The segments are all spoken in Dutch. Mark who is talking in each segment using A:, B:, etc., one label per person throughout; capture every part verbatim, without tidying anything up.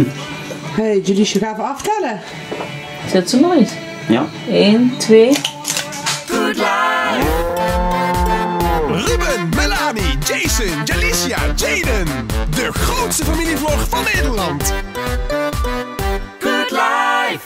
A: Hé, hey, Jalisha, ga even aftellen.
B: Zet ze maar eens.
C: Ja.
B: één, twee.
D: Good life. Ruben, Melanie, Jason, Jalisha, Jaden. De grootste familievlog van Nederland. Good life.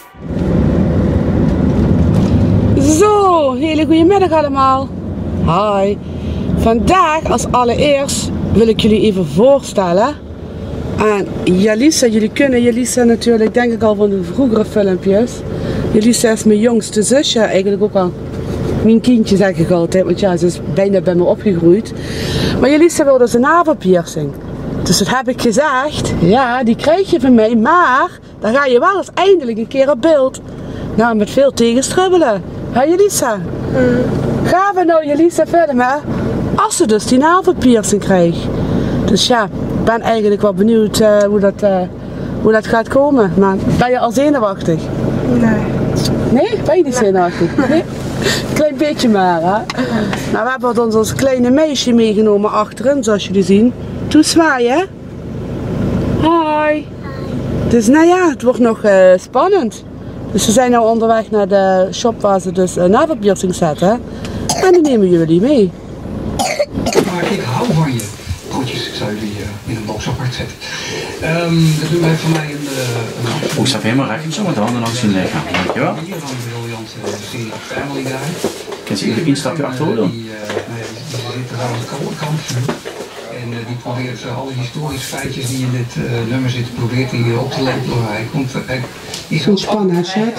A: Zo, hele goede middag allemaal. Hi. Vandaag als allereerst wil ik jullie even voorstellen aan Jalisha. Jullie kennen Jalisha natuurlijk denk ik al van de vroegere filmpjes. Jalisha is mijn jongste zusje, eigenlijk ook al mijn kindje zeg ik altijd, want ja, ze is bijna bij me opgegroeid. Maar Jalisha wilde dus een navelpiercing. Dus dat heb ik gezegd, ja die krijg je van mij, maar dan ga je wel eens eindelijk een keer op beeld. Nou, met veel tegenstrubbelen. Hé Jalisha? Mm. Gaan we nou Jalisha filmen als ze dus die navelpiercing krijgt? Dus ja, ik ben eigenlijk wel benieuwd uh, hoe, dat, uh, hoe dat gaat komen. Maar ben je al zenuwachtig?
E: Nee.
A: Nee? Ben je niet zenuwachtig? Nee? Klein beetje maar, hè? Nou, we hebben ons als kleine meisje meegenomen achterin, zoals jullie zien. Doe zwaaien. Hoi. Dus nou ja, het wordt nog uh, spannend. Dus we zijn nu onderweg naar de shop waar ze dus een navelpiercing zetten. En die nemen jullie mee.
F: Maar ik hou van je. Groetjes, ik zal jullie uh, in een box apart zetten. Um, dat doen wij van mij een... Uh, een
C: Hoe staat helemaal recht zo met de handen langs je lichaam. Dankjewel.
F: Hier van een briljante serie Family Guy.
C: Kan je even een stapje achterover doen?
F: Die, uh, nou ja, die, die zit er aan de kant. En uh, die probeert uh, alle historische feitjes die in dit uh, nummer zitten, probeert hij uh, op te lepelen. Hij komt... Uh, hij is
A: Goed spannen, hè, chat?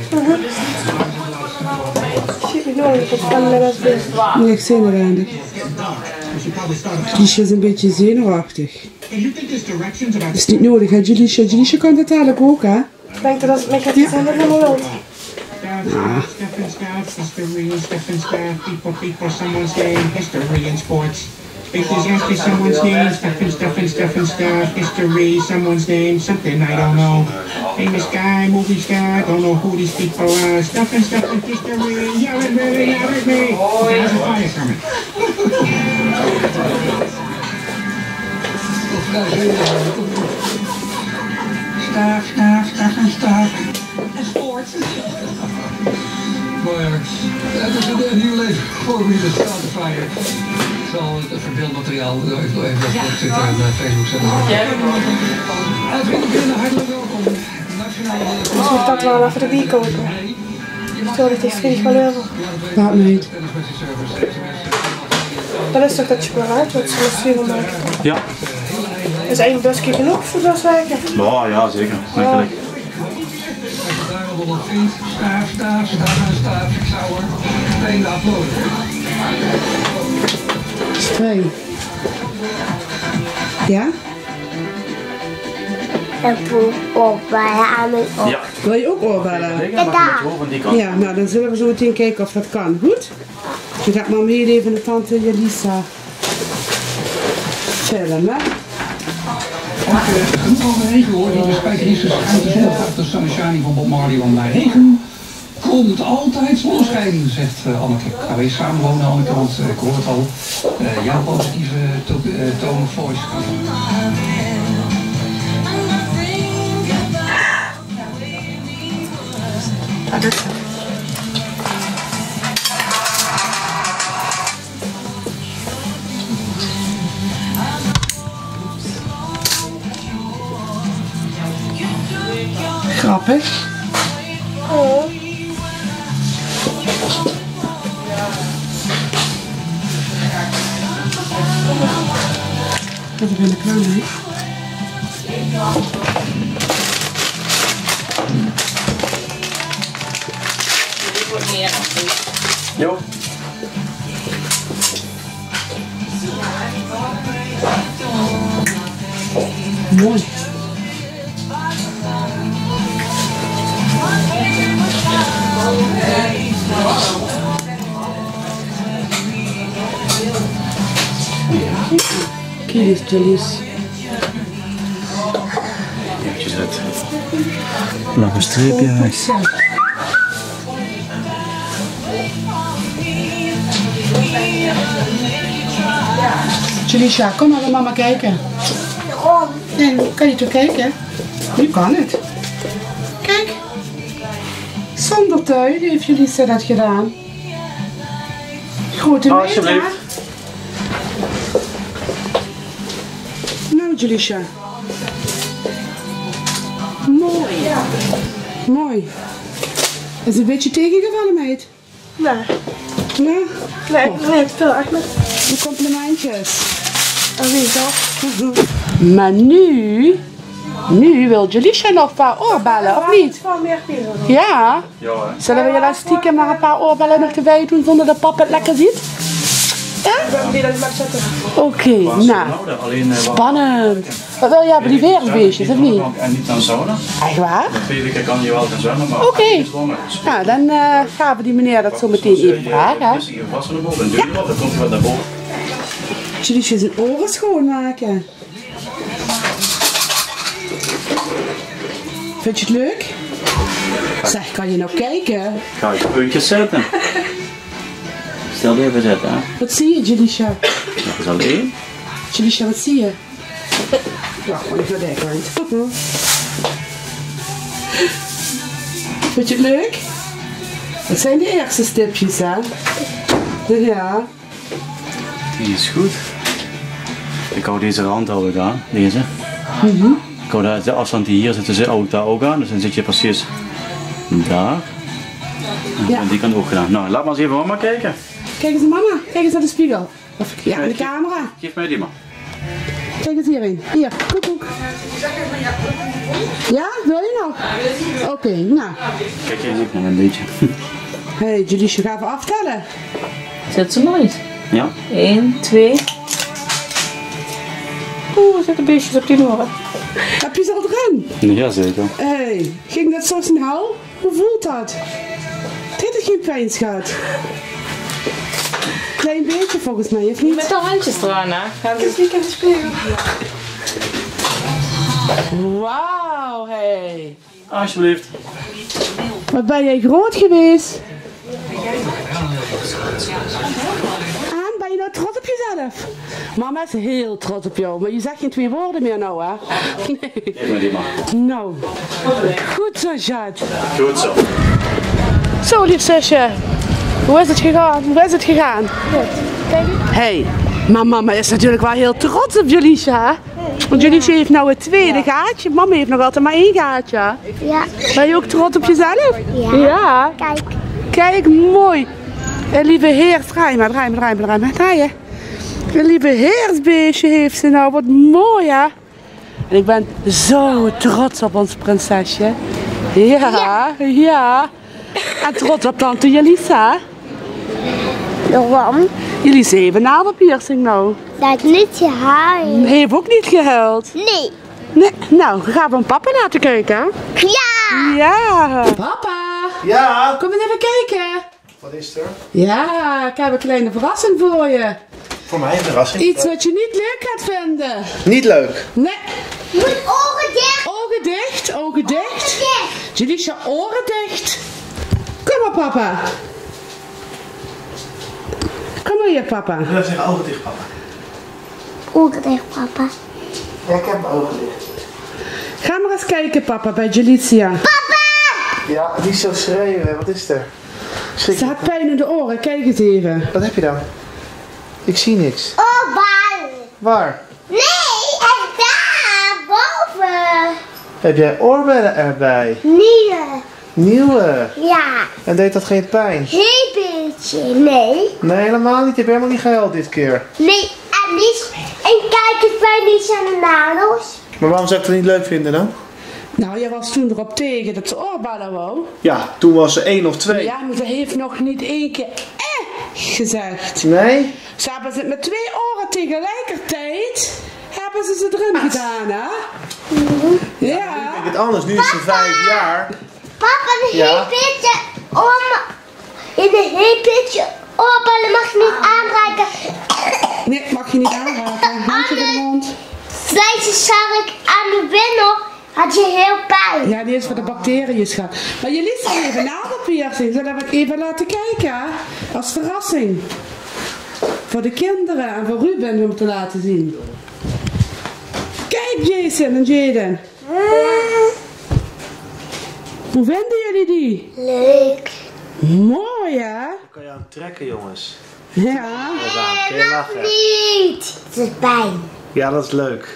A: Nee, ik zenuwachtig. Jalisha is een beetje zenuwachtig. Dat is niet nodig, hè Jalisha? Jalisha kan dat eigenlijk ook, hè?
E: Ik denk dat het met het ja. Zijn helemaal wild.
A: Ah.
G: If there's after someone's name, stuff and stuff and stuff and stuff, history, someone's name, something I don't know. Famous guy, movie star, don't know who these people are. Stuff and stuff and history, yell at me, yell at me. There's a fire coming.
F: Staaf, staaf, staaf en staaf. En sport. Maar het is een nieuw leven voor wie de Spotify. Ik zal het verbeeldmateriaal even, even op Twitter en Facebook zetten. En vrienden, hartelijk welkom.
E: Dus moet dat wel even de bier kopen. Terwijl het heeft geen kleur.
A: Laat me niet.
E: Dat is toch dat chocolade wat ze met zuur maken?
C: Ja.
E: Is één busje genoeg voor dat werken?
C: Ja, ja zeker. Dankjewel.
F: Staaf, staaf, staaf en staaf. Ik zou er meteen de uploaden.
A: Twee. Ja?
H: En voor oorbellen aan mijn oor.
C: Ja.
A: Wil je ook oorbellen? Ja, nou dan zullen we zo meteen kijken of dat kan. Goed? Je gaat maar mee even de tante Jalisha filmen.
F: Genoeg over regen hoor, die spijkeris is uit de zon gaat de Sunshine van Bob Marley, want naar regen komt altijd zonneschijn, zegt uh, Anneke. Gaan we eens samen wonen Anneke, want uh, ik hoor het al, uh, jouw positieve to uh, tone of voice.
E: Ah, dat is
A: Grappig.
E: oh.
A: Dat is een klein mee.
C: Jo.
A: Mooi. Kijk eens, Jalisha.
C: Eventjes het lange streepje uit.
A: Jalisha, kom maar naar mama kijken.
H: Waarom?
A: Nee, kan je toch kijken? Nu kan het. Kijk. Zonder tui heeft Julissa dat gedaan. Grote meter.
C: Alsjeblieft.
A: Nou, Julissa. Mooi. Mooi. Is het een beetje tegengevallen, meid?
E: Nee.
A: Nee?
E: Nee, nee, het veel echt niet.
A: De complimentjes.
E: Dat weet ik wel.
A: Maar nu, nu wil Julissa nog een paar oorbellen, of niet?
E: Van meer peren.
A: Ja.
C: Ja, hè.
A: Zullen we je stiekem maar een paar oorbellen nog erbij doen zonder dat papa het lekker ziet? Ja?
E: Ik ben die dat ik mag zetten.
A: Oké, nou.
C: Nou, alleen, uh,
A: Spannend. Wat wil je hebben, die weersbeestjes, of niet?
C: En niet aan sauna.
A: Echt waar?
C: De tweede keer kan je wel gaan zwemmen, maar...
A: Oké. Nou, dan uh, gaan we die meneer dat zo meteen even vragen.
C: Dus je vast naar boven en duw erop, dan komt hij wat naar boven.
A: Jullie zijn oren schoonmaken. Vind je het leuk? Zeg, kan je nou kijken?
C: Ga ik puntjes zetten. Stel die even zetten, hè.
A: Wat zie je, Julissa?
C: Dat is al één.
A: Julissa, wat zie je? Ja, gewoon even naar de kant. Vind je het leuk? Dat zijn de eerste stipjes, hè? Ja.
C: Die is goed. Ik hou deze rand hou ik aan, deze.
A: Mm-hmm.
C: Ik hou de, de afstand die hier zit, dus hou ik daar ook aan. Dus dan zit je precies daar. En
A: Ja.
C: aan die kant ook gedaan. Nou, laat maar eens even mama kijken.
A: Kijk eens naar mama. Kijk eens naar de spiegel. Of, ja, in de camera.
C: Geef mij die maar.
A: Kijk eens hierin. Hier, koek koek. Ja, wil je nog? Oké, okay, nou.
C: Kijk, je ziet nog een beetje.
A: Hé, hey, Julissa, ga even aftellen.
B: Zet ze maar eens.
C: Ja.
B: één, twee.
A: Oeh, er zitten beestjes op die oren. Heb je ze al erin?
C: Jazeker.
A: Hé, hey, ging dat zo snel? Hoe voelt dat? Dit is geen pijn, schat. Klein beetje volgens mij, of niet?
B: Met de handjes eraan, hè? Gaan
E: Ik zie in de spiegel.
A: Wauw, hé. Hey.
C: Alsjeblieft.
A: Wat ben jij groot geweest? En ben je nou trots op jezelf? Mama is heel trots op jou, maar je zegt geen twee woorden meer nou, hè? Nee.
C: Geef mij die maar.
A: Nou, goed zo, schat.
C: Goed zo.
A: Zo, lief zusje. Hoe is het gegaan? Hoe is het gegaan? Hé, hey, maar mama is natuurlijk wel heel trots op Julissa, hè? Want Julissa heeft nou het tweede gaatje. Mama heeft nog altijd maar één gaatje.
H: Ja.
A: Ben je ook trots op jezelf?
H: Ja.
A: Ja.
H: Kijk.
A: Kijk, mooi. En lieve heer, draai maar, draai maar, draai maar, draai maar, draai je. Een lieve heersbeestje heeft ze nou, wat mooi, hè? En ik ben zo trots op ons prinsesje. Ja, ja. ja. En trots op tante Julissa.
H: Waarom?
A: Julissa heeft een navelpiercing nou.
H: Dat is niet je haar.
A: Heeft ook niet gehuild.
H: Nee.
A: Nee, nou, gaan we een papa laten kijken, hè?
H: Ja.
A: Ja. Papa.
I: Ja.
A: Kom eens even kijken.
I: Wat is er?
A: Ja, ik heb een kleine verrassing voor je.
I: Voor mij een verrassing.
A: Iets wat je niet leuk gaat vinden.
I: Niet leuk.
A: Nee.
H: Moet ogen dicht.
A: Ogen dicht, ogen dicht.
H: Dicht.
A: Julissa, oren dicht. Kom maar, papa. Kom maar hier, papa.
I: Ik wil zeggen ogen dicht, papa.
H: Ogen dicht, papa.
I: Ja, ik heb mijn ogen dicht.
A: Ga maar eens kijken, papa, bij Julissa.
I: Ja, niet zo schreeuwen. Wat is er? Schrik
A: Ze
I: je?
A: had pijn in de oren, kijk eens even.
I: Wat heb je dan? Ik zie niks.
H: Oorbellen.
I: Waar?
H: Nee, echt daar. Boven.
I: Heb jij oorbellen erbij?
H: Nieuwe.
I: Nieuwe.
H: Ja.
I: En deed dat geen pijn?
H: Heel beetje. Nee.
I: Nee, helemaal niet. Je hebt helemaal niet gehuild dit keer.
H: Nee. En niet. En kijk eens bij die aan de nagels.
I: Maar waarom zou ik het niet leuk vinden dan?
A: Nou, jij was toen erop tegen dat ze oorbellen wou.
I: Ja, toen was ze één of twee.
A: Ja, maar ze heeft nog niet één keer eh gezegd.
I: Nee?
A: Ze hebben ze met twee oren tegelijkertijd, hebben ze ze erin gedaan, hè? Ja.
I: Ik denk het anders. Nu is ze vijf jaar.
H: Papa, een
I: Ja?
H: heel beetje om. In een heel beetje oorbellen mag je niet aanraken.
A: Nee, mag je niet aanraken. Handje voor de mond.
H: Deze zag ik aan de winkel. Had je heel pijn.
A: Ja, die is voor de bacteriën, schat. Maar jullie zijn even navelpiercing. Dat heb ik even laten kijken, hè? Als verrassing. Voor de kinderen en voor Ruben om te laten zien. Kijk, Jason en Jaden. Hoe vinden jullie die?
H: Leuk.
A: Mooi hè?
I: Kan je aan trekken, jongens?
A: Ja.
I: Ja, kun je lachen?
H: Niet. Het is pijn.
I: Ja, dat is leuk.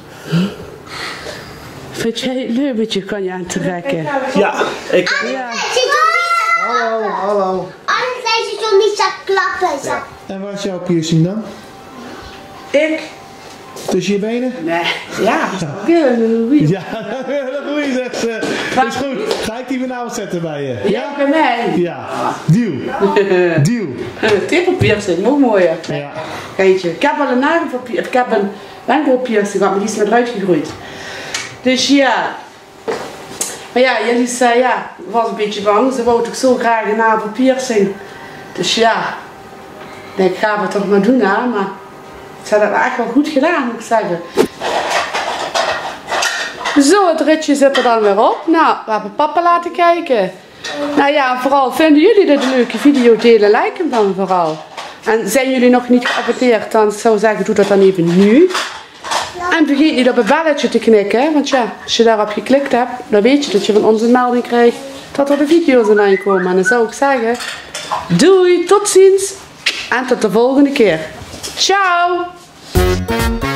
A: Vind jij het leuk dat je kan je aantrekken?
I: Ja, ik...
A: Ja.
I: Hallo, hallo.
H: Anders zijn ze zo niet zo klappen. Zo.
I: En waar is jouw piercing dan?
A: Ik?
I: Tussen je benen?
A: Nee. Ja. Ja.
I: Ja, dat goeie zegt ze. Is goed. Ga ik die weer nou zetten bij je?
A: Ja, bij mij.
I: Ja. Deal. Deal.
A: Tepelpiercing, nog mooier.
I: Ja.
A: Geetje. Ik heb al een nagelpiercing, ik heb een wenkbrauwpiercing gehad, maar die is net eruit gegroeid. Dus ja. Maar ja, jullie zei ja, was een beetje bang. Ze wou toch zo graag een nagelpiercing. Dus ja. Ik denk, gaan we toch maar doen hè, maar ze hebben het echt wel goed gedaan, moet ik zeggen. Zo, het ritje zit er dan weer op. Nou, we hebben papa laten kijken. Nou ja, vooral vinden jullie dit een leuke video, delen, like hem dan vooral. En zijn jullie nog niet geabonneerd, dan zou ik zeggen, doe dat dan even nu. En vergeet niet op het belletje te knikken, want ja, als je daarop geklikt hebt, dan weet je dat je van ons een melding krijgt dat er de video's online komen. En dan zou ik zeggen, doei, tot ziens en tot de volgende keer. Ciao!